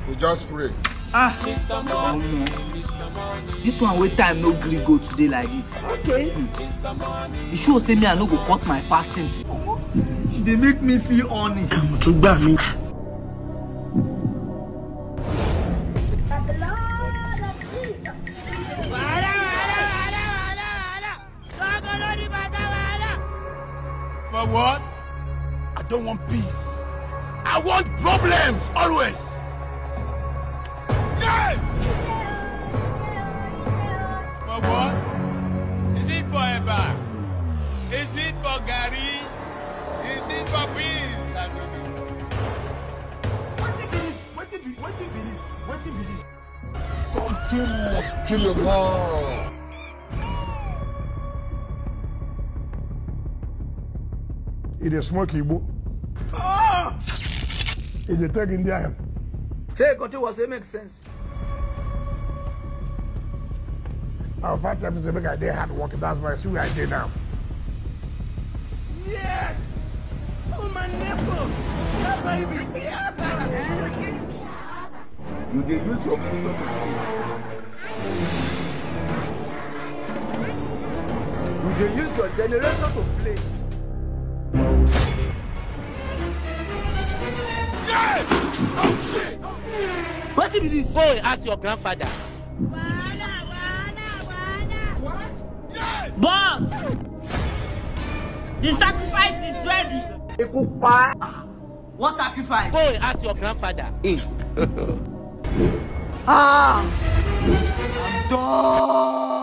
We just pray. This one with time no gree go today like this. Okay. You sure say me I no go cut my fasting too. They make me feel horny. To gbà mí. For what? I don't want peace. I want problems always. Yeah! For what? Is it for Eba? Is it for Gary? Is it for peace? I don't know. What is this? Something must kill a man. It is smoky book. It is taking the Say what you was say make sense. Our part time is a big idea hard work. That's why I see what I did now. Yes! Oh my nipple! Yeah baby! Yeah baby! You dey use your phone. You dey use your generator to play. Yeah! Oh shit! What be this? Go and ask your grandfather. What? Yes! Boss! The sacrifice is ready. What sacrifice? Go and ask your grandfather. I'm done.